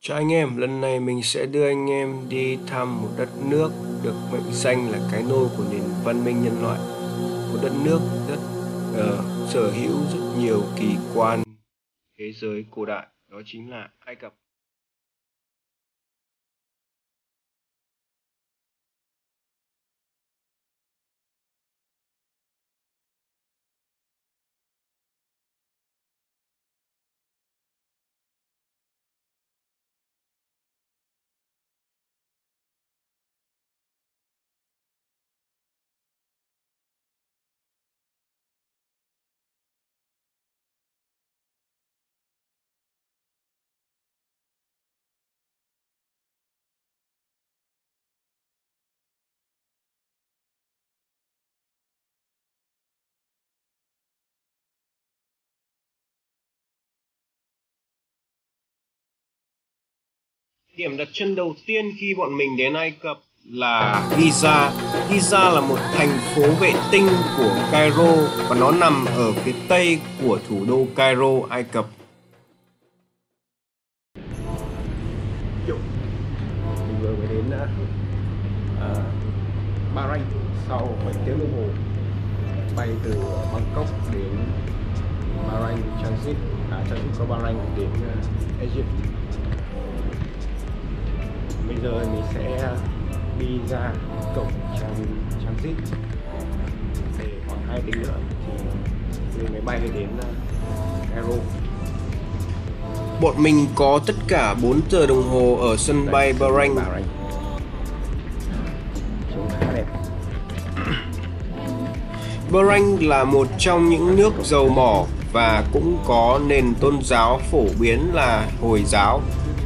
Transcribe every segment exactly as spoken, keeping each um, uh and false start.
Chào anh em, lần này mình sẽ đưa anh em đi thăm một đất nước được mệnh danh là cái nôi của nền văn minh nhân loại. Một đất nước rất uh, sở hữu rất nhiều kỳ quan thế giới cổ đại, đó chính là Ai Cập. Điểm đặt chân đầu tiên khi bọn mình đến Ai Cập là Giza. Giza là một thành phố vệ tinh của Cairo và nó nằm ở phía tây của thủ đô Cairo, Ai Cập. Mình vừa mới đến uh, Bahrain sau bảy tiếng đồng hồ bay từ Bangkok đến Bahrain transit, à, transit qua Bahrain đến uh, Egypt. Bây giờ mình sẽ đi ra cổng transit để khoảng hai tiếng nữa thì lên máy bay đến Cairo. Bọn mình có tất cả bốn giờ đồng hồ ở sân bay Bahrain. Trông khá đẹp. Bahrain là một trong những nước dầu mỏ và cũng có nền tôn giáo phổ biến là Hồi giáo.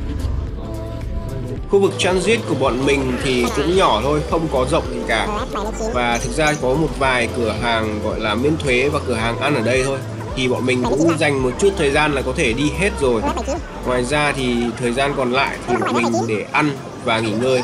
Khu vực transit của bọn mình thì cũng nhỏ thôi, không có rộng gì cả. Và thực ra có một vài cửa hàng gọi là miễn thuế và cửa hàng ăn ở đây thôi. Thì bọn mình cũng dành một chút thời gian là có thể đi hết rồi. Ngoài ra thì thời gian còn lại thì bọn mình để ăn và nghỉ ngơi.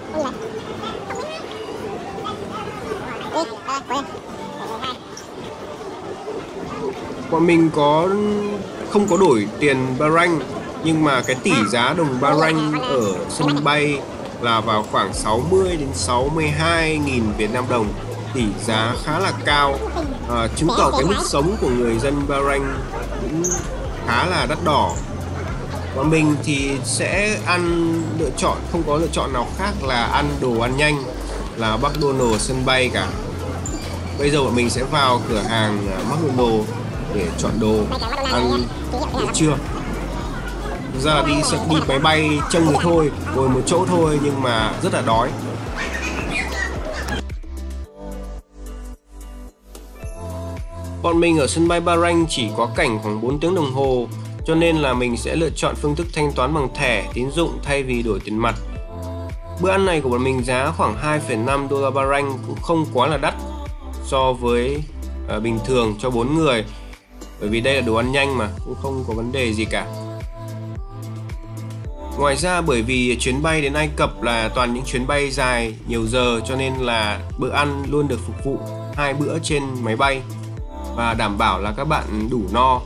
Bọn mình có không có đổi tiền Bahrain, nhưng mà cái tỷ giá đồng Bahrain ở sân bay là vào khoảng sáu mươi đến sáu mươi hai nghìn Việt Nam đồng. Tỷ giá khá là cao, à, chứng tỏ cái mức sống của người dân Bahrain cũng khá là đắt đỏ. Bọn mình thì sẽ ăn lựa chọn, không có lựa chọn nào khác là ăn đồ ăn nhanh là McDonald's sân bay cả. Bây giờ bọn mình sẽ vào cửa hàng McDonald's để chọn đồ ăn bữa trưa. Thực ra là đi đi máy bay trông thì thôi, ngồi một chỗ thôi nhưng mà rất là đói. Bọn mình ở sân bay Bahrain chỉ có cảnh khoảng bốn tiếng đồng hồ, cho nên là mình sẽ lựa chọn phương thức thanh toán bằng thẻ tín dụng thay vì đổi tiền mặt. Bữa ăn này của bọn mình giá khoảng hai phẩy năm đô la Bahrain, cũng không quá là đắt so với uh, bình thường cho bốn người, bởi vì đây là đồ ăn nhanh mà cũng không có vấn đề gì cả. Ngoài ra bởi vì chuyến bay đến Ai Cập là toàn những chuyến bay dài nhiều giờ, cho nên là bữa ăn luôn được phục vụ hai bữa trên máy bay và đảm bảo là các bạn đủ no.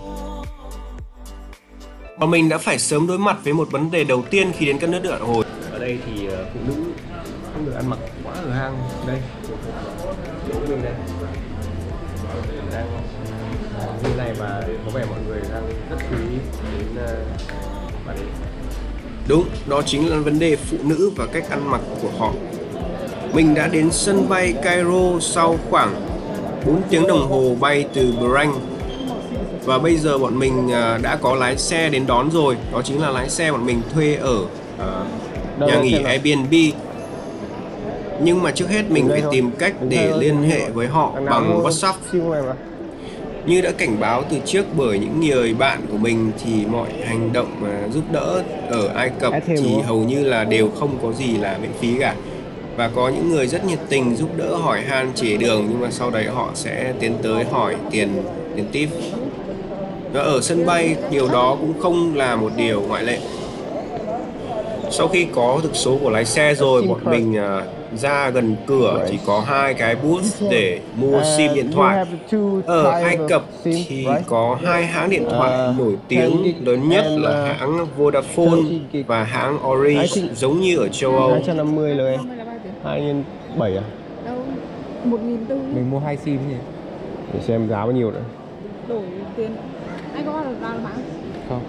Và mình đã phải sớm đối mặt với một vấn đề đầu tiên khi đến các nước Ả Rập Hồi. Ở đây thì phụ nữ không được ăn mặc quá hở hang. Đây, chỗ mình đây đang như này và có vẻ mọi người đang rất chú ý đến bạn ấy. Đúng, đó chính là vấn đề phụ nữ và cách ăn mặc của họ. Mình đã đến sân bay Cairo sau khoảng bốn tiếng đồng hồ bay từ Bahrain. Và bây giờ bọn mình đã có lái xe đến đón rồi. Đó chính là lái xe bọn mình thuê ở uh, nhà nghỉ Airbnb. Nhưng mà trước hết mình phải tìm cách để liên hệ với họ bằng WhatsApp. Như đã cảnh báo từ trước bởi những người bạn của mình thì mọi hành động mà giúp đỡ ở Ai Cập thì hầu như là đều không có gì là miễn phí cả. Và có những người rất nhiệt tình giúp đỡ hỏi han chỉ đường, nhưng mà sau đấy họ sẽ tiến tới hỏi tiền tiền tip. Và ở sân bay điều đó cũng không là một điều ngoại lệ. Sau khi có thực số của lái xe rồi, bọn mình uh, ra gần cửa chỉ có hai cái booth để mua sim điện thoại. Ở Ai Cập thì có hai hãng điện thoại nổi tiếng lớn nhất là hãng Vodafone và hãng Orange, giống như ở châu Âu. hai trăm năm mươi rồi. hai nhân bảy à? Đâu, một nghìn tư. Mình mua hai sim nhỉ? Để xem giá bao nhiêu nữa. Đổi tiền. Anh có được ra bán không?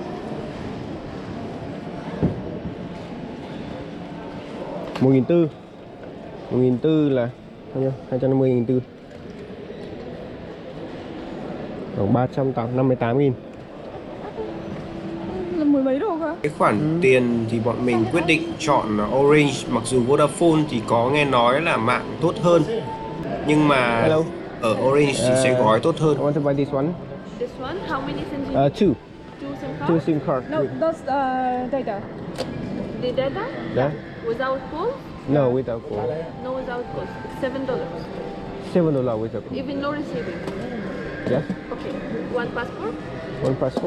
Một nghìn tư. Một nghìn tư là bao nhiêu? Hai trăm năm mươi nghìn tư. Khoảng ba trăm năm mươi tám nghìn. là mười mấy đô cơ. Cái khoản ừ. tiền thì bọn mình quyết định chọn Orange, mặc dù Vodafone thì có nghe nói là mạng tốt hơn, nhưng mà Hello. ở Orange thì uh, sẽ gói tốt hơn. I want to buy this one. This one, how many SIM? Uh, two. Two SIM cards. Two SIM cards. No, those uh, data. The data? Yeah. Without call? No, without call. No, without call. Seven dollars. Seven dollars without call. Even no receiving. Yes. Okay. One passport. One passport.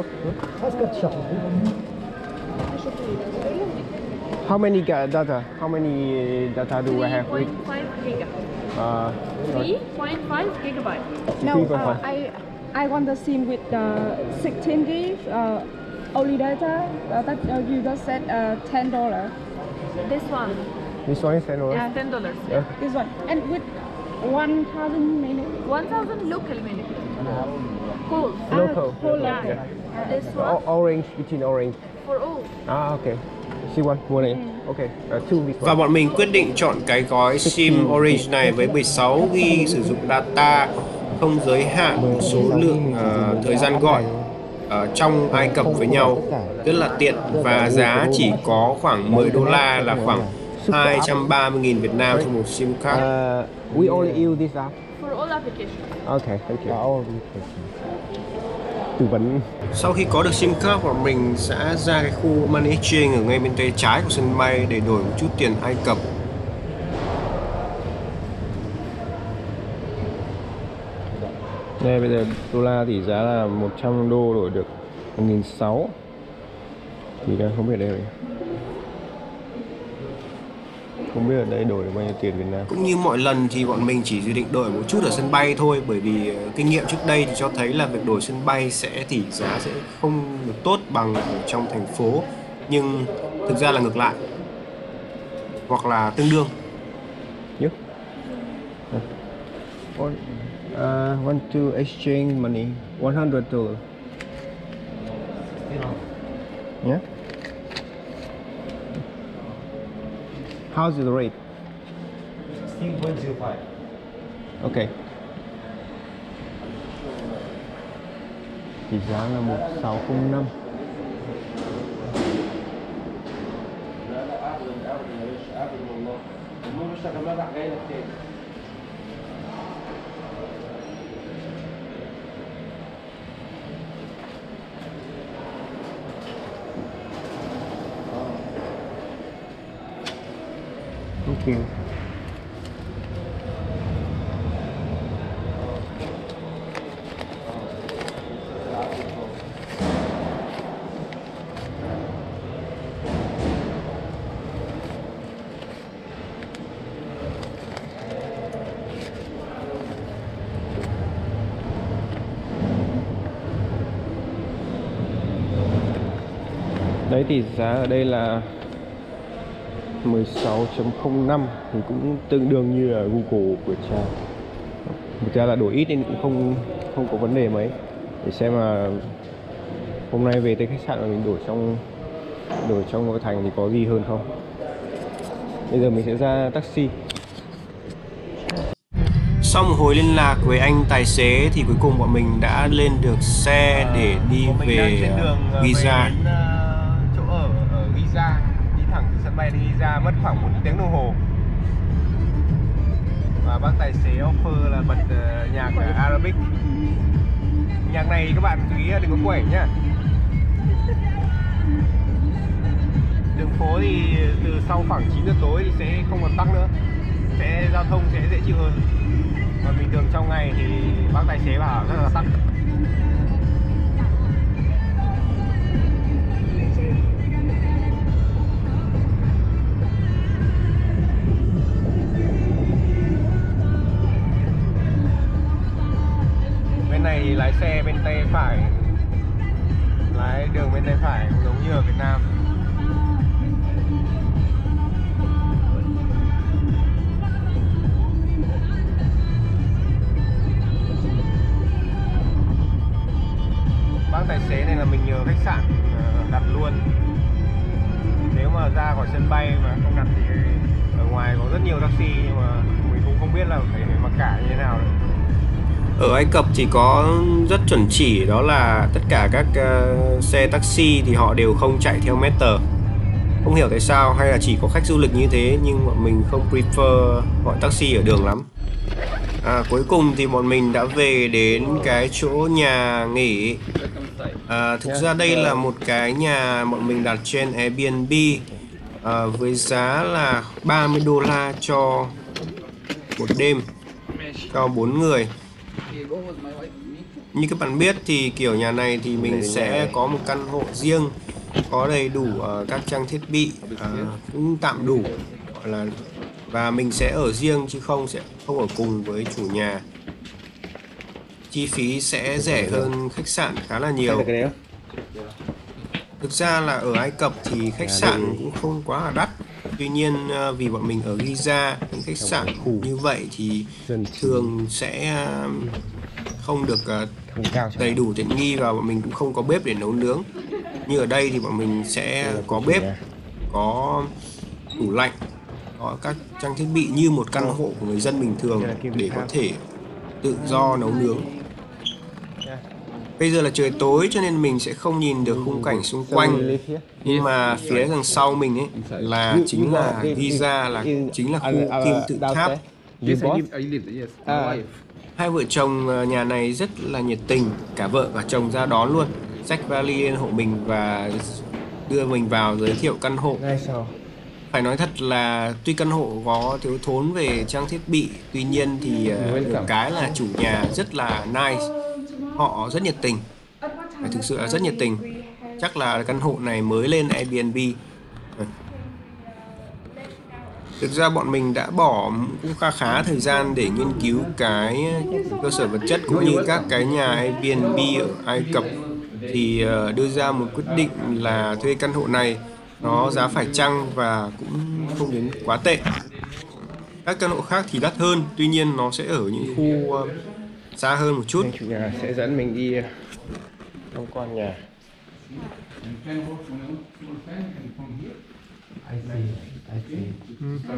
How many data? How many data do I have? three point five giga. Uh, three point five gigabyte. No, three point uh, five. I I want the SIM with the sixteen gig uh, only data. Uh, that uh, you just said uh, ten dollars. This one. This one is ten dollars. Yeah, ten dollars. Yeah. This one, and with one thousand minutes. One thousand local minutes. Cool. Local. Ah, cool. Yeah. Yeah. This one. O orange between orange. For all. Ah, okay. See one, mua này. Okay. Uh, two this one. Và bọn mình quyết định chọn cái gói sim Orange này với mười sáu gi ga bai sử dụng data không giới hạn số lượng uh, thời gian gọi uh, trong Ai Cập với nhau, rất là tiện, và giá chỉ có khoảng mười đô la, là khoảng hai trăm ba mươi nghìn Việt Nam cho một sim card. Uh, we only use this app. For all applications. Okay, thank you. Tư vấn. Sau khi có được sim card, bọn mình sẽ ra cái khu Money Exchange ở ngay bên tay trái của sân bay để đổi một chút tiền Ai Cập. Đây bây giờ đô la tỷ giá là một trăm đô đổi được một nghìn sáu trăm. Thì đang không biết đây rồi. Không biết ở đây đổi được bao nhiêu tiền Việt Nam. Cũng như mọi lần thì bọn mình chỉ dự định đổi một chút ở sân bay thôi, bởi vì kinh nghiệm trước đây thì cho thấy là việc đổi sân bay sẽ tỷ giá sẽ không được tốt bằng ở trong thành phố, nhưng thực ra là ngược lại, hoặc là tương đương. Yeah. Uh, want to exchange money one hundred dollars. Yeah. How's the rate? sixteen point zero five. Okay. Tỷ giá là một sáu không năm. Thank you. Đấy, tỷ giá ở đây là mười sáu chấm không năm, thì cũng tương đương như là Google của cha. Thực ra là đổi ít nên cũng không không có vấn đề mấy. Để xem là hôm nay về tới khách sạn mà mình đổi trong đổi trong nội thành thì có gì hơn không. Bây giờ mình sẽ ra taxi. Sau một hồi liên lạc với anh tài xế thì cuối cùng bọn mình đã lên được xe để đi à, về Giza. Chỗ ở ở Giza, đi thẳng từ sân bay đi Giza mất khoảng một tiếng đồng hồ. Và bác tài xế offer là bật uh, nhạc Arabic. Nhạc này các bạn chú ý đừng có quẩy nhá. Đường phố thì từ sau khoảng chín giờ tối thì sẽ không còn tắc nữa, sẽ giao thông sẽ dễ chịu hơn. Còn bình thường trong ngày thì bác tài xế bảo rất là tắc. tay phải, lái đường bên tay phải cũng giống như ở Việt Nam. Bác tài xế này là mình nhờ khách sạn đặt luôn. Nếu mà ra khỏi sân bay mà không đặt thì ở ngoài có rất nhiều taxi, nhưng mà mình cũng không biết là phải mặc cả như thế nào nữa. Ở Ai Cập thì có rất chuẩn chỉ, đó là tất cả các uh, xe taxi thì họ đều không chạy theo meter. Không hiểu tại sao, hay là chỉ có khách du lịch như thế, nhưng bọn mình không prefer gọi taxi ở đường lắm. À, cuối cùng thì bọn mình đã về đến cái chỗ nhà nghỉ. À, thực ra đây là một cái nhà bọn mình đặt trên Airbnb à, với giá là ba mươi đô la cho một đêm cho bốn người. Như các bạn biết thì kiểu nhà này thì mình sẽ có một căn hộ riêng, có đầy đủ uh, các trang thiết bị, uh, cũng tạm đủ, gọi là, và mình sẽ ở riêng chứ không sẽ không ở cùng với chủ nhà. Chi phí sẽ rẻ hơn khách sạn khá là nhiều. Thực ra là ở Ai Cập thì khách sạn cũng không quá là đắt. Tuy nhiên vì bọn mình ở Giza, những khách sạn như vậy thì thường sẽ không được đầy đủ tiện nghi, và bọn mình cũng không có bếp để nấu nướng. Như ở đây thì bọn mình sẽ có bếp, có tủ lạnh, có các trang thiết bị như một căn hộ của người dân bình thường để có thể tự do nấu nướng. Bây giờ là trời tối cho nên mình sẽ không nhìn được khung cảnh xung quanh, nhưng mà phía đằng sau mình ấy là chính là Giza, là chính là khu kim tự tháp. Hai vợ chồng nhà này rất là nhiệt tình, cả vợ cả chồng ra đón luôn, xách vali lên hộ mình và đưa mình vào giới thiệu căn hộ. Phải nói thật là tuy căn hộ có thiếu thốn về trang thiết bị, tuy nhiên thì được cái là chủ nhà rất là nice, họ rất nhiệt tình, thực sự là rất nhiệt tình. Chắc là căn hộ này mới lên Airbnb. Thực ra bọn mình đã bỏ cũng khá khá thời gian để nghiên cứu cái cơ sở vật chất cũng như các cái nhà Airbnb ở Ai Cập, thì đưa ra một quyết định là thuê căn hộ này. Nó giá phải chăng và cũng không đến quá tệ. Các căn hộ khác thì đắt hơn, tuy nhiên nó sẽ ở những khu uh, xa hơn một chút. Chủ nhà sẽ dẫn mình đi tham quan nhà. Hmm.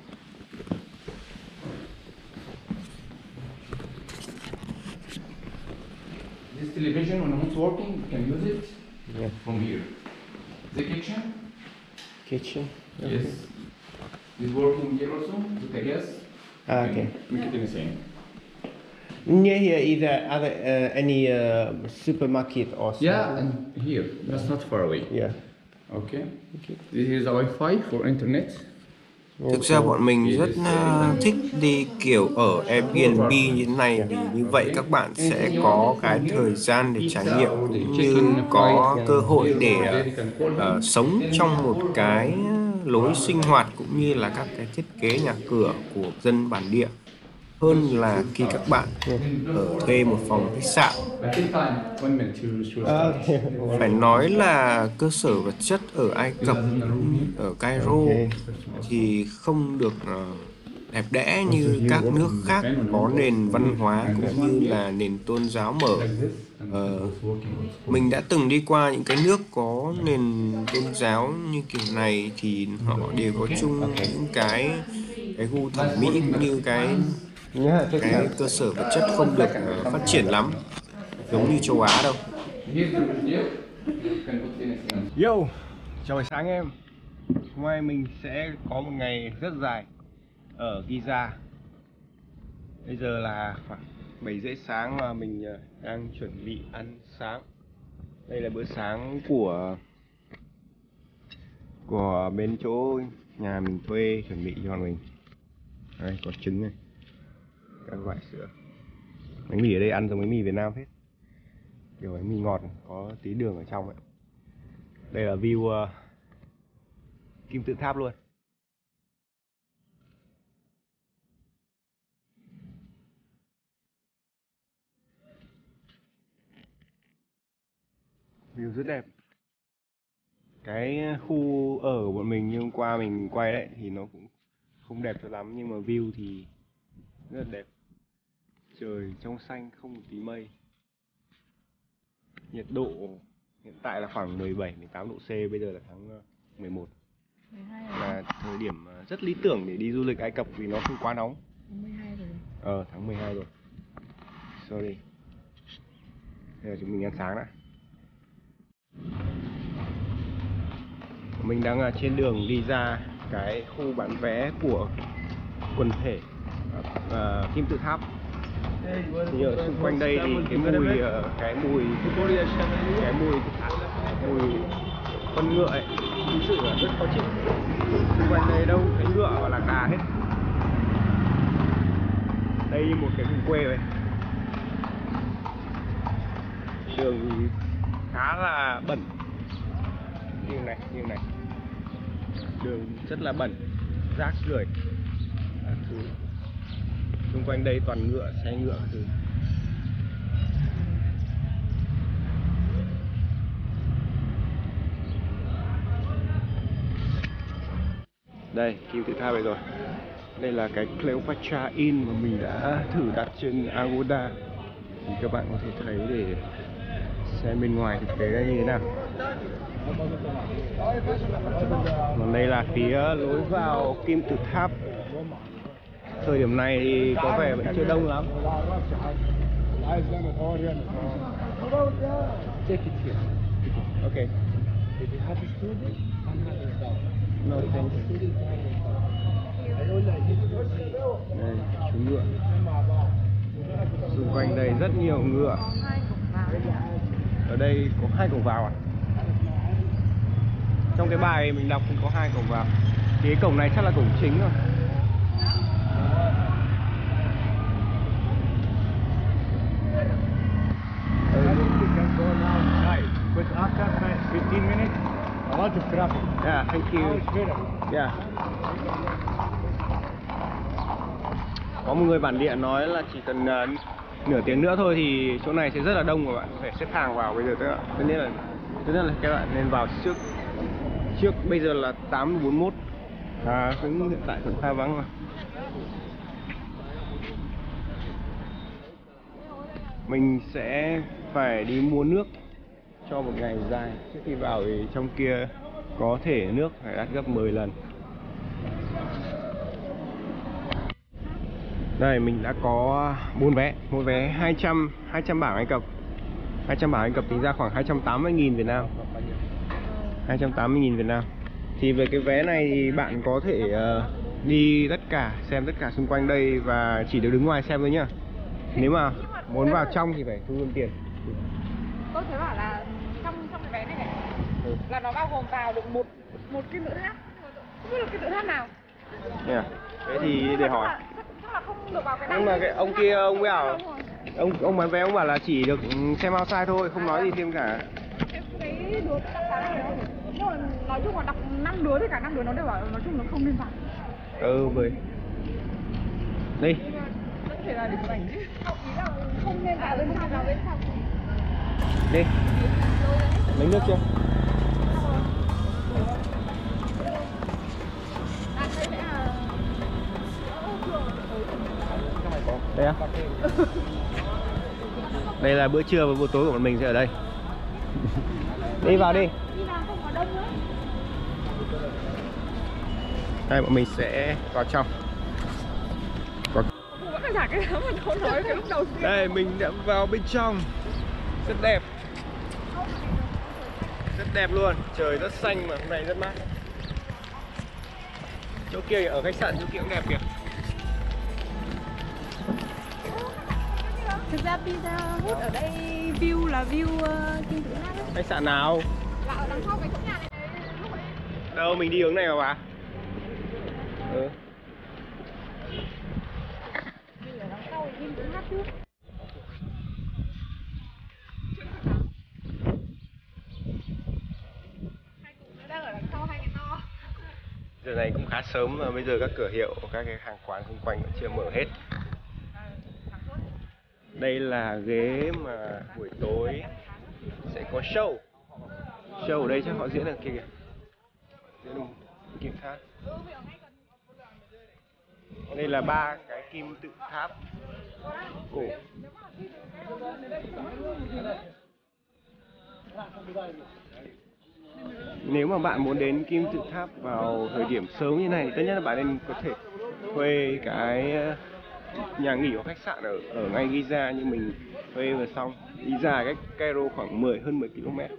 This television, when it's working, you can use it Yeah. from here. The kitchen. Kitchen. Yes. It's working here also with the gas. Ah, okay. Make it in the same. Near here, is there other uh, any uh, supermarket or something? Yeah, and here. That's not far away. Yeah. Okay. Okay. This is a Wi-Fi for internet. Thực ra bọn mình rất uh, thích đi kiểu ở Airbnb như thế này, vì như vậy các bạn sẽ có cái thời gian để trải nghiệm cũng như có cơ hội để uh, sống trong một cái lối sinh hoạt cũng như là các cái thiết kế nhà cửa của dân bản địa, hơn là khi các bạn ở thuê một phòng khách sạn. Phải nói là cơ sở vật chất ở Ai Cập, ở Cairo thì không được đẹp đẽ như các nước khác có nền văn hóa cũng như là nền tôn giáo mở. Ờ, mình đã từng đi qua những cái nước có nền tôn giáo như kiểu này thì họ đều có chung những cái cái gu thẩm mỹ cũng như cái cái cơ sở vật chất không được uh, phát triển lắm giống như châu Á đâu. Yo, chào buổi sáng em. Hôm nay mình sẽ có một ngày rất dài ở Giza. Bây giờ là khoảng bảy rưỡi sáng và mình đang chuẩn bị ăn sáng. Đây là bữa sáng của của bên chỗ nhà mình thuê chuẩn bị cho mình. Đây có trứng này, các loại sữa. Bánh mì ở đây ăn giống bánh mì Việt Nam hết, kiểu bánh mì ngọt có tí đường ở trong ấy. Đây là view uh, kim tự tháp luôn. View rất đẹp. Cái khu ở của bọn mình như hôm qua mình quay đấy thì nó cũng không đẹp cho lắm, nhưng mà view thì rất là đẹp. Trời trong xanh không một tí mây. Nhiệt độ hiện tại là khoảng mười bảy mười tám độ C, bây giờ là tháng mười một. Là thời điểm rất lý tưởng để đi du lịch Ai Cập vì nó không quá nóng. Tháng mười hai rồi. Ờ tháng mười hai rồi. Sorry. Bây giờ chúng mình ăn sáng đã. Mình đang trên đường đi ra cái khu bán vé của quần thể uh, Kim Tự Tháp. Thì ở xung quanh đây thì cái mùi uh, cái mùi cái mùi mùi con ngựa ấy thực sự là rất khó chịu. Xung quanh đây đâu thấy ngựa và là gà hết. Đây như một cái vùng quê vậy. Đường thì khá là bẩn. Như này, như này. Đường rất là bẩn, rác rưởi các thứ. Xung quanh đây toàn ngựa, xe ngựa các thứ. Đây, Kim Tự Tháp đây rồi. Đây là cái Cleopatra Inn mà mình đã thử đặt trên Agoda. Thì các bạn có thể thấy để xem bên ngoài thực tế như thế nào. Còn đây là phía lối vào Kim Tự Tháp. Thời điểm này thì có vẻ vẫn chưa đông lắm. Okay. No, thank you. Đây, chú ngựa. Xung quanh đây rất nhiều ngựa. Ở đây có hai cổng vào à? Trong cái bài mình đọc cũng có hai cổng vào. Thì cái cổng này chắc là cổng chính rồi. fifteen minutes. A lot of traffic. Yeah, thank you. Yeah. Có một người bản địa nói là chỉ cần uh, nửa tiếng nữa thôi thì chỗ này sẽ rất là đông, và bạn có thể xếp hàng vào. Bây giờ tất nhiên là tất nhiên là các bạn nên vào trước trước bây giờ là tám bốn mươi mốt. À, cũng hiện tại cũng khá vắng mà. Mình sẽ phải đi mua nước cho một ngày dài. Trước khi vào thì trong kia có thể nước phải đắt gấp mười lần. Đây mình đã có bốn vé, một vé hai trăm hai trăm bảng Ai Cập. hai trăm bảng Ai Cập tính ra khoảng hai trăm tám mươi nghìn Việt Nam. hai trăm tám mươi nghìn Việt Nam. Thì về cái vé này thì bạn có thể uh, đi tất cả, xem tất cả xung quanh đây và chỉ được đứng ngoài xem thôi nhá. Nếu mà muốn vào trong thì phải thu thêm tiền. Tôi thấy bảo là trong trong cái vé này này ừ. là nó bao gồm vào được một một kim tự tháp, không biết là kim tự tháp nào. Yeah. Thế thì để hỏi. Chắc là không được vào cái này. Nhưng mà cái ông kia ông bảo ông ông bán vé ông bảo là chỉ được xem outside thôi, không nói gì thêm cả. Cái đứa chắc chắn là không. Nhưng mà nói chung là đọc năm đứa thì cả năm đứa nó đều bảo nói chung nó không nên vào. Ừ bởi. Đi. Có thể là để chụp ảnh. Không, ý là không nên vào bên trong, vào bên trong. Đi. Lấy nước chưa? Đây á? Đây là bữa trưa và bữa tối của bọn mình sẽ ở đây. Đi vào đi. Đây bọn mình sẽ vào trong. Có... Đây mình đã vào bên trong. Rất đẹp. Rất đẹp luôn. Trời rất xanh mà hôm nay rất mát. Chỗ kia ở khách sạn chỗ kia cũng đẹp kìa. Thực ra Pizza Hut ở đây view là view uh, Kim Tự Tháp. Khách sạn nào? Là ở đằng sau cái chỗ nhà này này. Đâu mình đi hướng này mà bà. Ừ. Mình ở đằng sau Kim Tự Tháp trước. Hai cục nó đang ở đằng sau hai cái to. Giờ này cũng khá sớm mà bây giờ các cửa hiệu, các cái hàng quán xung quanh vẫn chưa mở hết. Đây là ghế mà buổi tối sẽ có show. show ở đây chắc họ diễn được kia kìa. Diễn được kim tháp. Đây là ba cái kim tự tháp cổ. Nếu mà bạn muốn đến kim tự tháp vào thời điểm sớm như này, tất nhiên là bạn nên có thể thuê cái nhà nghỉ hoặc khách sạn ở ở ngay Giza, như mình thuê vừa xong. Giza cách Cairo khoảng mười hơn mười ki lô mét.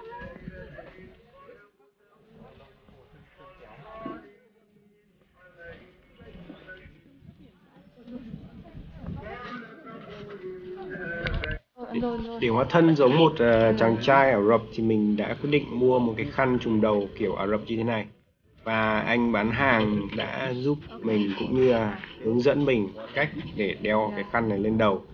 Để hóa thân giống một uh, chàng trai Ả Rập thì mình đã quyết định mua một cái khăn trùm đầu kiểu Ả Rập như thế này. Và anh bán hàng đã giúp mình cũng như là hướng dẫn mình cách để đeo cái khăn này lên đầu.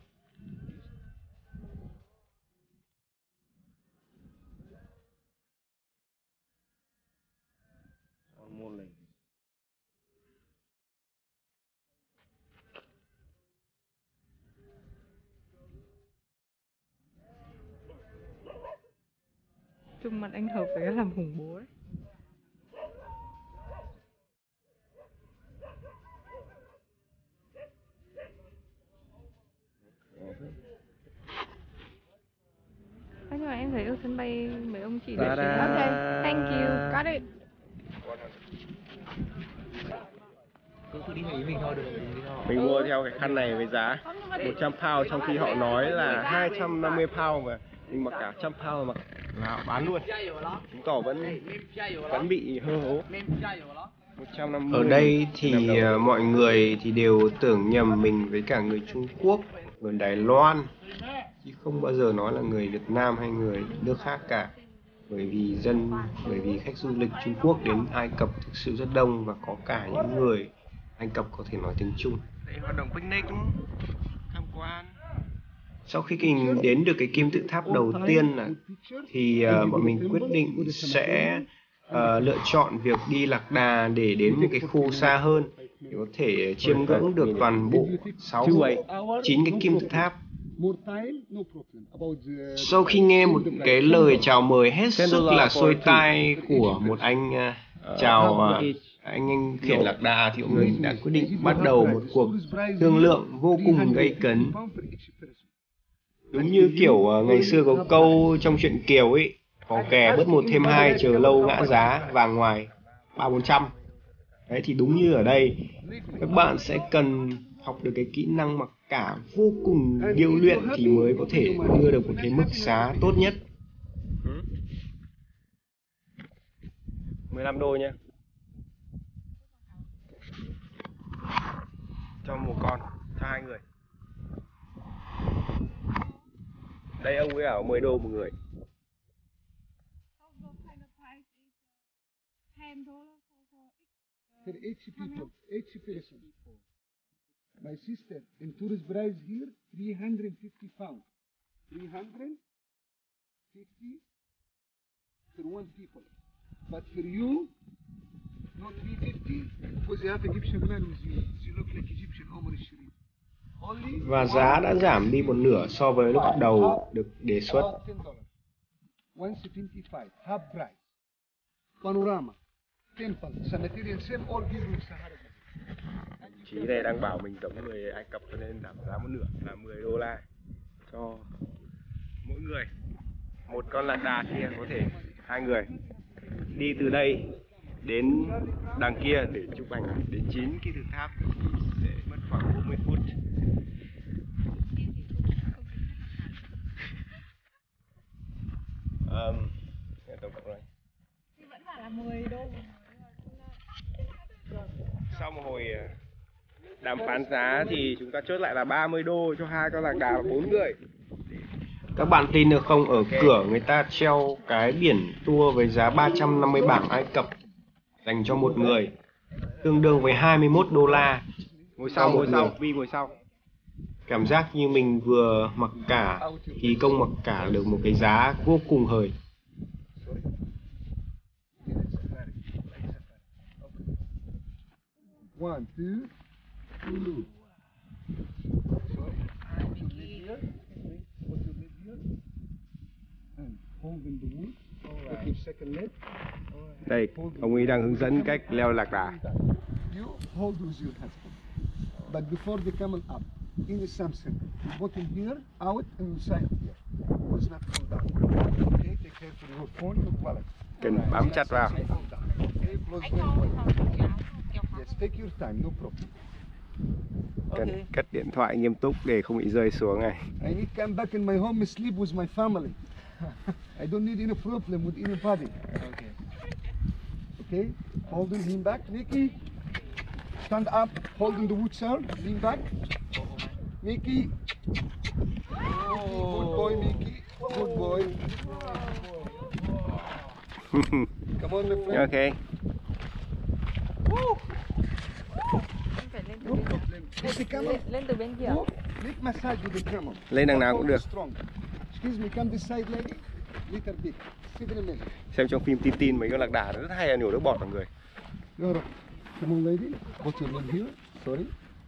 Trông mặt anh hợp với cái làm khủng bố đấy. Nhưng mà em thấy ở sân bay mấy ông chị đẹp. Ok, thank you, got it. Cứ đi theo ý mình thôi, được đi thôi. Mình mua theo cái khăn này với giá một trăm pound, trong khi họ nói là hai trăm năm mươi pound, và mình mặc cả một trăm pound mà là họ bán luôn. Chứng tỏ vẫn vẫn bị hơ hố. một trăm năm mươi. Ở đây thì uh, mọi người thì đều tưởng nhầm mình với cả người Trung Quốc, người Đài Loan, chứ không bao giờ nói là người Việt Nam hay người nước khác cả. Bởi vì dân, bởi vì khách du lịch Trung Quốc đến Ai Cập thực sự rất đông, và có cả những người Ai Cập có thể nói tiếng Trung. Đây hoạt động picnic, tham quan. Sau khi mình đến được cái kim tự tháp đầu tiên là thì uh, bọn mình quyết định sẽ uh, lựa chọn việc đi Lạc Đà để đến một cái khu xa hơn để có thể chiêm ngưỡng được toàn bộ sáu, chín cái kim tự tháp. Sau khi nghe một cái lời chào mời hết sức là xuôi tai của một anh uh, chào uh, anh anh khiển Lạc Đà, thì mọi người đã quyết định bắt đầu một cuộc thương lượng vô cùng gay cấn. Đúng như kiểu uh, ngày xưa có câu trong truyện Kiều ấy, có kè bớt một thêm hai, chờ lâu ngã giá, vàng ngoài ba bốn trăm. Đấy thì đúng như ở đây, các bạn sẽ cần học được cái kỹ năng mặc cả vô cùng điêu luyện thì mới có thể đưa được một cái mức giá tốt nhất. mười lăm đô nha, cho một con, cho hai người. Đây ông ấy bảo mười đô một người. For eighty people, eighty person. My sister, in tourist price here, three hundred fifty pounds. three hundred fifty for one people. But for you, not three fifty, because you have Egyptian man with you. You look like Egyptian Omar Sharif. Only. Và giá đã giảm đi một nửa so với lúc đầu được đề xuất. one seventy-five, half price. Panorama, temple, sanitarium, same all people in Sahara. Chị này đang bảo mình giống người Ai Cập cho nên giảm giá một nửa là mười đô la cho mỗi người. Một con lạc đà kia có thể hai người đi từ đây đến đằng kia để chụp ảnh đến chín cái thực tháp, để mất khoảng bốn mươi phút. Um, tổng cộng này vẫn bảo là mười đô. Sau một hồi đàm phán giá thì chúng ta chốt lại là ba mươi đô cho hai con lạc đà và bốn người. Các bạn tin được không, ở cửa người ta treo cái biển tour với giá ba trăm năm mươi bảng Ai Cập dành cho một người, tương đương với hai mươi mốt đô la. Ngồi sau, ngồi sau, Vi ngồi sau. Cảm giác như mình vừa mặc cả, kỳ công mặc cả được một cái giá vô cùng hời. One, two, two. Sorry, put your leg here. Put your leg here. And hold in the wood. second leg. Đây, ông ấy đang hướng dẫn cách leo lạc đà. You hold with your husband. But before the camel up, in the Samson, you put him here, out, and inside here. Was not fall down. Okay, take care for your phone, your wallet. Cần bám chặt vào. Okay, close very well. Yes, take your time, no problem. Cần cất điện thoại nghiêm túc để không bị rơi xuống này. I need to come back in my home and sleep with my family. I don't need any problem with anybody. Okay. Okay, holding him back, Nikki. Stand up, holding the wood sir, lean back. Mickey. Oh. Good boy, Mickey. Good boy. Come on, my friend. Ok. Phải lên từ No bên kia. problem. Take the camel. Lên, lên từ bên kia. Go. Make massage with the camel. Lên đằng nào cũng được. Strong. Excuse me, come this side, lady. Little bit. Sit in a minute. Xem trong phim tin tin mấy con lạc đà nó rất hay là nhổ nước bọt mọi người. You're up. Come on, lady. Put your leg here. Sorry.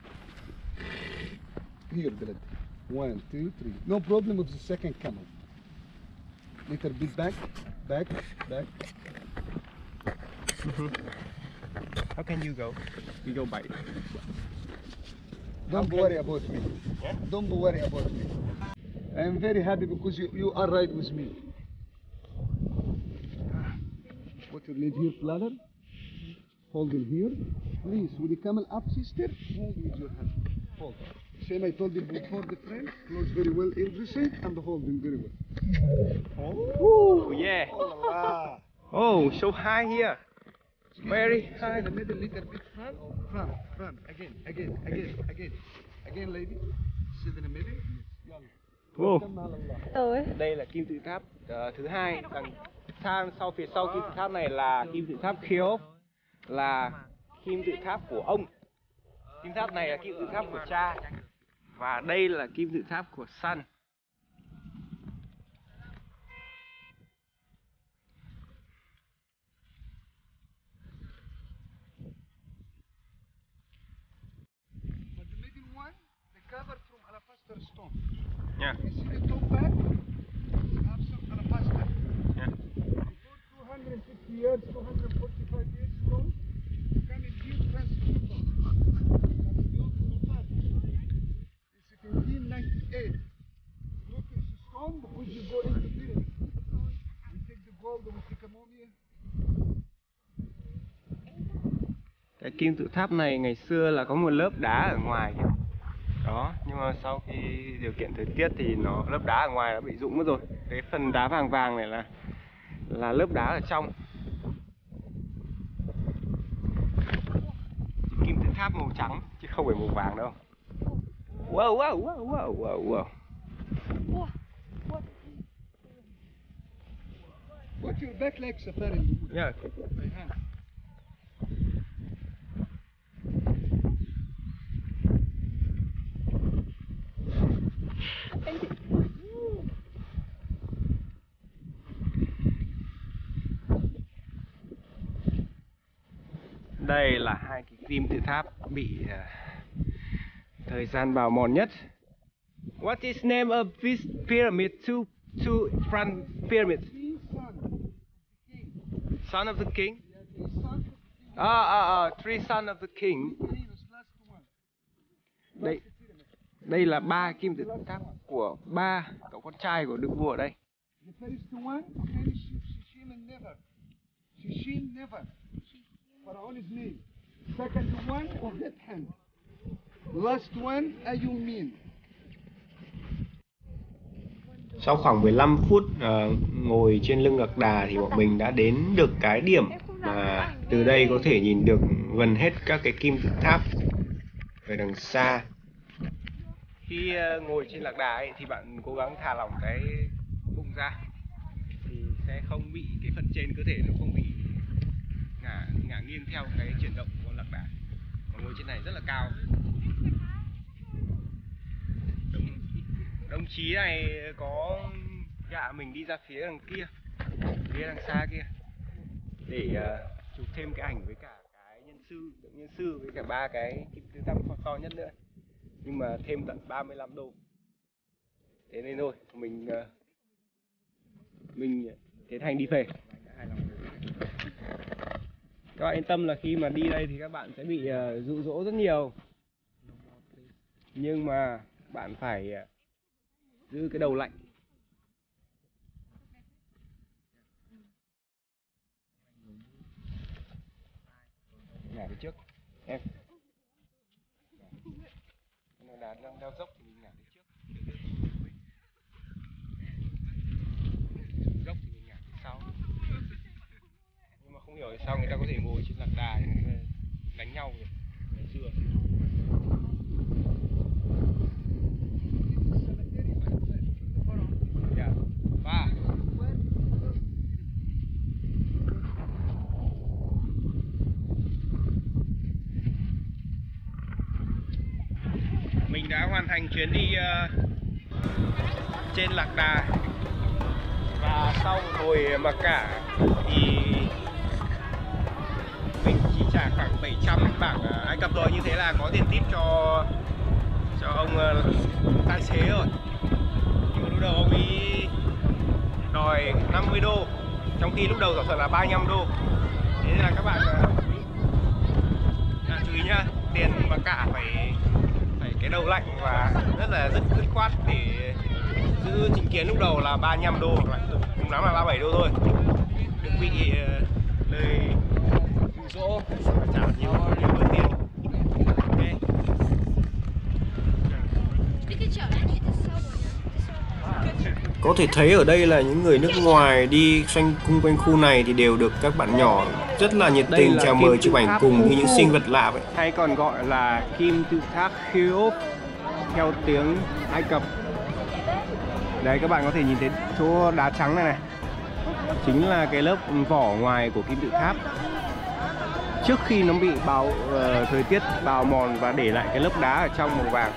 Here, blood. One, two, three. No problem with the second camel. Little bit back, back, back. How can you go? You go by. Don't worry about me. Don't worry about me. I am very happy because you, you are right with me. Put your leg here, flutter. Hold it here. Please, will you come up, sister? Hold with your hand. Hold. Same I told you before the frame. Close very well every side and hold them very well. Oh yeah. Oh, wow. Oh, so high here. Very Sit high. in the middle, little bit front, front, front. Again, again, again, again. Again, lady. Sit in the middle. Yalla. Wow. Come on, Allah. Tới. Đây là kim tự tháp uh, thứ hai. Đằng sang sau phía sau kim tự tháp này là kim tự tháp Khéops, là kim tự tháp của ông. Kim tháp này là kim tự tháp của cha. Và đây là kim tự tháp của Sun. But the middle one, the cover from alabaster stone. Yeah. You see the top back? Have some alabaster. Yeah. Before two hundred fifty years, two hundred forty-five years ago, come in here, transfer. In seventeen ninety-eight, look at the stone because you go into pyramid. We take the gold, we take a mummy. Cái kim tự tháp này ngày xưa là có một lớp đá ở ngoài kìa. Đó, nhưng mà sau khi điều kiện thời tiết thì nó lớp đá ở ngoài đã bị rụng mất rồi. Cái phần đá vàng vàng này là là lớp đá ở trong. Kim tự tháp màu trắng chứ không phải màu vàng đâu. Wow wow wow wow wow wow. Put your back legs apart in the wood. Yeah. By hand. Đây là hai cái kim tự tháp bị uh, thời gian bào mòn nhất. What is name of this pyramid? Two two front pyramid. Three sons. Son of the king. Yeah, three sons. Ah ah ah, three son of the king. Three was last one. Đây, đây là ba kim tự tháp của ba cậu con trai của đức vua ở đây. The first one, finish Shishim never. Shishim never. Pharaoh is name. Second one, of that hand. Last one, Ayumin. Sau khoảng mười lăm phút uh, ngồi trên lưng lạc đà thì bọn mình đã đến được cái điểm mà từ đây có thể nhìn được gần hết các cái kim tự tháp ở đằng xa. Khi uh, ngồi trên lạc đà ấy, thì bạn cố gắng thả lỏng cái bụng ra thì sẽ không bị cái phần trên cơ thể nó không bị ngả ngả nghiêng theo cái chuyển động của con lạc đà. Còn ngồi trên này rất là cao. Đồng, đồng chí này có gạ mình đi ra phía đằng kia, phía đằng xa kia để uh, chụp thêm cái ảnh với cả cái nhân sư, tượng nhân sư với cả ba cái kim tự tháp to nhất nữa. Nhưng mà thêm tận ba mươi lăm đô. Thế nên thôi, mình uh, mình tiến hành đi về. Các bạn yên tâm là khi mà đi đây thì các bạn sẽ bị uh, dụ dỗ rất nhiều. Nhưng mà bạn phải uh, giữ cái đầu lạnh. Ngả về trước em. Đá đang leo dốc thì mình ngả về trước. Dốc thì mình ngả về sau. Nhưng mà không hiểu sao người ta có thể ngồi trên lạc đà đánh nhau vậy ngày xưa. Dạ. Ba. Mình đã hoàn thành chuyến đi uh, trên lạc đà. Và sau một hồi mặc cả thì mình chỉ trả khoảng bảy trăm bảng Ai Cập rồi. Như thế là có tiền tip cho cho ông uh, tài xế rồi. Nhưng mà lúc đầu ông ấy đòi năm mươi đô, trong khi lúc đầu thỏa thuận là ba mươi lăm đô. Thế nên là các bạn uh, à, chú ý nhá, tiền mặc cả phải phải cái đầu lạnh và rất là rất dứt khoát để giữ chính kiến. Lúc đầu là ba mươi lăm đô, hoặc là cùng lắm là ba mươi bảy đô thôi. Đừng bị uh, lời dụ dỗ trả nhiều nhiều hơn tiền. Ok. Có thể thấy ở đây là những người nước ngoài đi xoay cung quanh khu này thì đều được các bạn nhỏ rất là nhiệt tình chào mời chụp ảnh cùng như những sinh vật lạ vậy. Hay còn gọi là kim tự tháp Cheops theo tiếng Ai Cập. Đấy, các bạn có thể nhìn thấy chỗ đá trắng này này, chính là cái lớp vỏ ngoài của kim tự tháp trước khi nó bị bào uh, thời tiết bào mòn và để lại cái lớp đá ở trong màu vàng.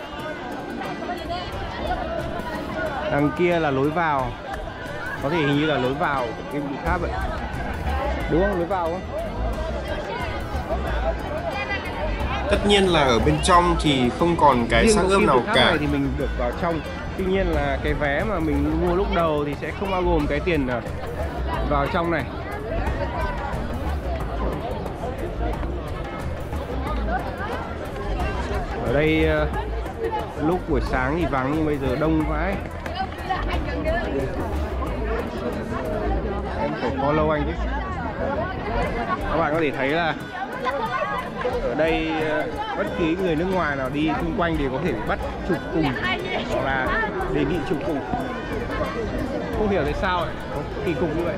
Đằng kia là lối vào, có thể hình như là lối vào của kim tự tháp vậy, đúng không? Lối vào không? Tất nhiên là ở bên trong thì không còn cái xác ướp nào cả. Này thì mình được vào trong. Tuy nhiên là cái vé mà mình mua lúc đầu thì sẽ không bao gồm cái tiền vào trong này. Ở đây lúc buổi sáng thì vắng nhưng bây giờ đông vãi. Em phải follow anh chứ. Các bạn có thể thấy là ở đây bất kỳ người nước ngoài nào đi xung quanh thì có thể bắt chụp cùng hoặc là đề nghị chụp cùng. Không hiểu tại sao lại có kỳ cục như vậy.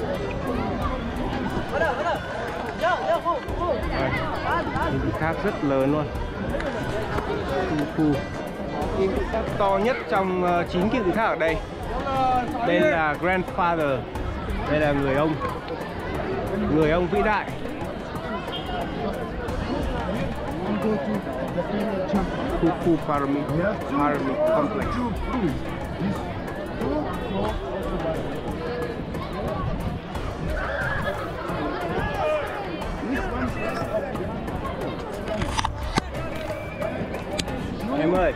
Kim tự tháp rất lớn luôn. Khu kim tự tháp to nhất trong chín kim tự tháp ở đây. Đây là Grandfather. Đây là người ông. Người ông vĩ đại. Khufu Pyramid Pyramid Complex. Em ơi,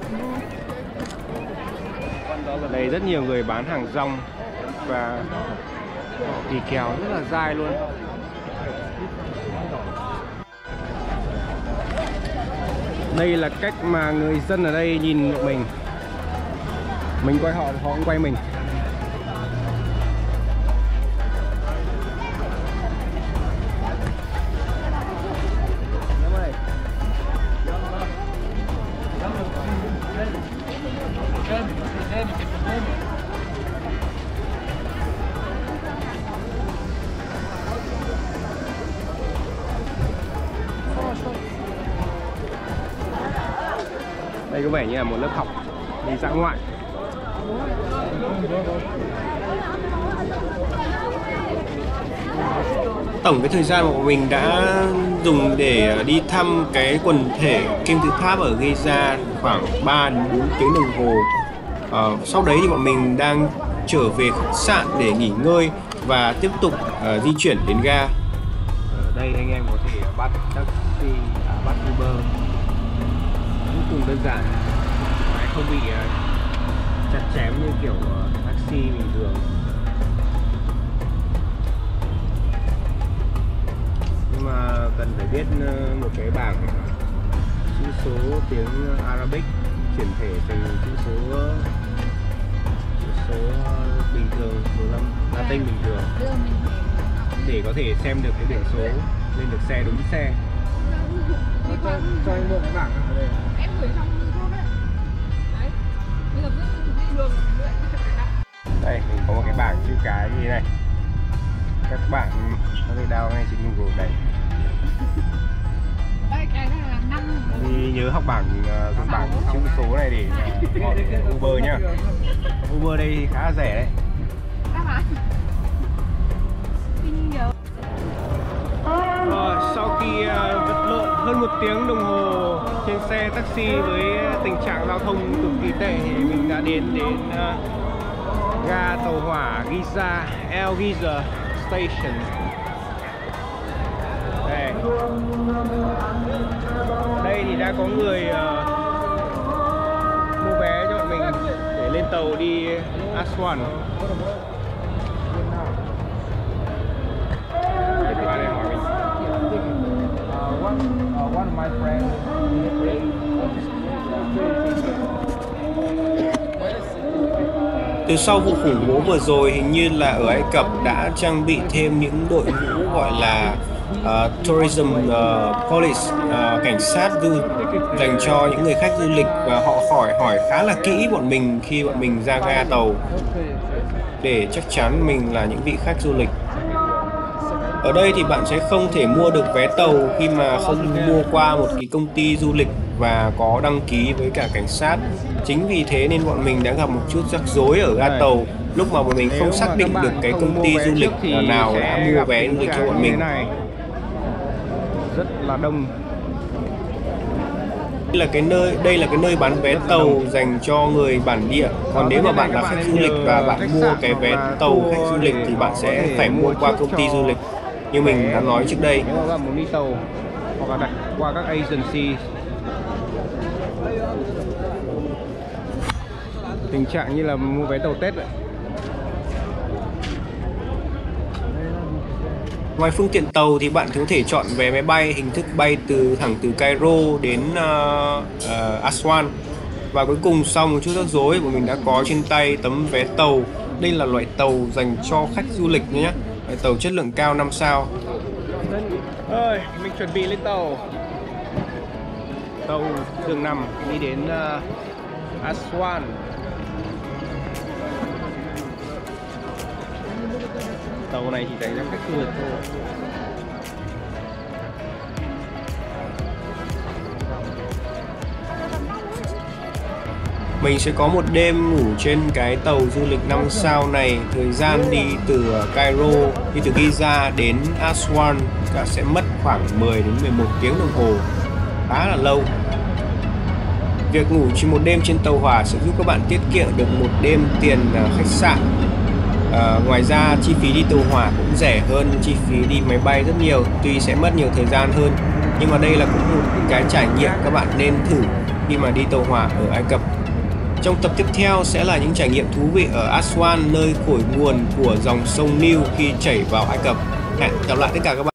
ở đây rất nhiều người bán hàng rong và họ kỳ kèo rất là dai luôn. Đây là cách mà người dân ở đây nhìn được mình. Mình quay họ, họ cũng quay mình. Đây có vẻ như là một lớp học đi dã ngoại. Tổng cái thời gian mà mình đã dùng để đi thăm cái quần thể kim tự tháp ở Giza khoảng ba đến bốn tiếng đồng hồ. Ờ, sau đấy thì bọn mình đang trở về khách sạn để nghỉ ngơi và tiếp tục uh, di chuyển đến ga. Ở đây anh em có thể bắt taxi, à, bắt Uber vô cùng đơn giản, không bị uh, chặt chém như kiểu uh, taxi bình thường. mà cần phải biết một cái bảng chữ số tiếng Arabic chuyển thể thành chữ số chữ số bình thường, số Latin bình thường để có thể xem được cái biển số, lên được xe đúng xe. Cho, cho anh mượn cái bảng ở đây. Em gửi trong group đấy. Đấy. Bây giờ cứ đi đường đây mình có một cái bảng chữ cái như thế này, các bạn có thể đào ngay trên Google đây. Đây cái này là năm. Đi nhớ học bảng dùng bảng chữ số này để gọi Uber nhá. Uber đây khá là rẻ đấy. Rồi, sau khi uh, vật lộn hơn một tiếng đồng hồ trên xe taxi với tình trạng giao thông cực kỳ tệ thì mình đã đến đến uh, ga tàu hỏa Giza, El Giza Station. Đây, đây thì đã có người uh, mua vé cho bọn mình để lên tàu đi Aswan. Để các bạn này hỏi mình. Uh, one, uh, one of my friends. Từ sau vụ khủng bố vừa rồi, hình như là ở Ai Cập đã trang bị thêm những đội ngũ gọi là uh, tourism uh, police, uh, cảnh sát du dành cho những người khách du lịch, và họ hỏi hỏi khá là kỹ bọn mình khi bọn mình ra ga tàu để chắc chắn mình là những vị khách du lịch. Ở đây thì bạn sẽ không thể mua được vé tàu khi mà không mua qua một cái công ty du lịch và có đăng ký với cả cảnh sát. Chính vì thế nên bọn mình đã gặp một chút rắc rối ở ga tàu lúc mà bọn mình không xác định được cái công ty du lịch nào đã mua vé du lịch cho bọn mình. Rất là đông. Đây là cái nơi đây là cái nơi bán vé tàu dành cho người bản địa. Còn nếu mà bạn là khách du lịch và bạn mua cái vé tàu khách du lịch thì bạn sẽ phải mua qua công ty du lịch như mình đã nói trước đây. Nếu mà bạn muốn đi tàu hoặc là đặt qua các agency. Tình trạng như là mua vé tàu Tết vậy. Ngoài phương tiện tàu thì bạn có thể chọn vé máy bay hình thức bay từ thẳng từ Cairo đến uh, uh, Aswan. Và cuối cùng sau một chút rắc rối, bọn mình đã có trên tay tấm vé tàu. Đây là loại tàu dành cho khách du lịch nhé, loại tàu chất lượng cao năm sao. Rồi, mình chuẩn bị lên tàu. Tàu giường nằm đi đến uh, Aswan. Tàu này chỉ dành cho khách du lịch thôi. Mình sẽ có một đêm ngủ trên cái tàu du lịch năm sao này. Thời gian đi từ Cairo, đi từ Giza đến Aswan cả sẽ mất khoảng mười đến mười một tiếng đồng hồ, khá là lâu. Việc ngủ chỉ một đêm trên tàu hỏa sẽ giúp các bạn tiết kiệm được một đêm tiền khách sạn. À, ngoài ra chi phí đi tàu hỏa cũng rẻ hơn chi phí đi máy bay rất nhiều, tuy sẽ mất nhiều thời gian hơn, nhưng mà đây là cũng một cái trải nghiệm các bạn nên thử khi mà đi tàu hỏa ở Ai Cập. Trong tập tiếp theo sẽ là những trải nghiệm thú vị ở Aswan, nơi khởi nguồn của dòng sông Nile khi chảy vào Ai Cập. Hẹn gặp lại tất cả các bạn.